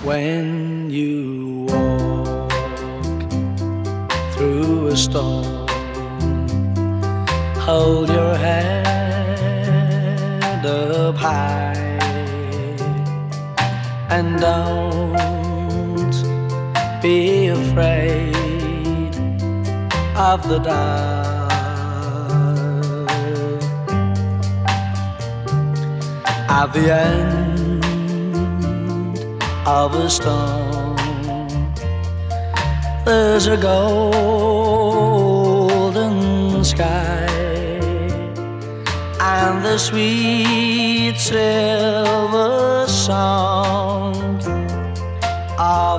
when you walk through a storm. Hold your head up high and don't be afraid of the dark. At the end of a storm, there's a golden sky and the sweet silver song of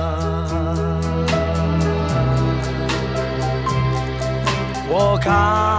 love. Walk on